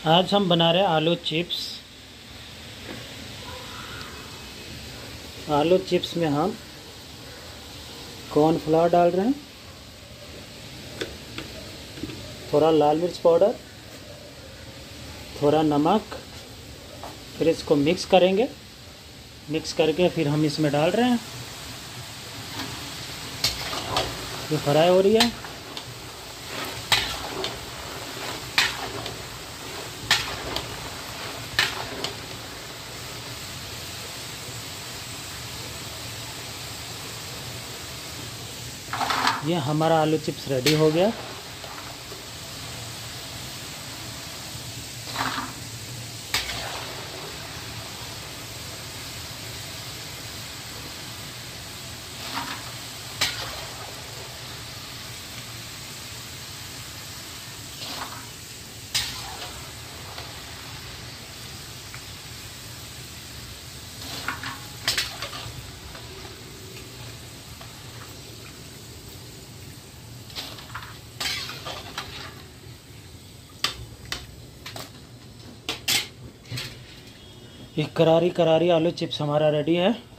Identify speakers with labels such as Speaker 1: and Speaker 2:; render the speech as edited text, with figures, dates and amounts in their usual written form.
Speaker 1: आज हम बना रहे हैं आलू चिप्स। आलू चिप्स में हम कॉर्नफ्लावर डाल रहे हैं, थोड़ा लाल मिर्च पाउडर, थोड़ा नमक। फिर इसको मिक्स करेंगे। मिक्स करके फिर हम इसमें डाल रहे हैं। ये फ्राई हो रही है। ये हमारा आलू चिप्स रेडी हो गया। ये करारी करारी आलू चिप्स हमारा रेडी है।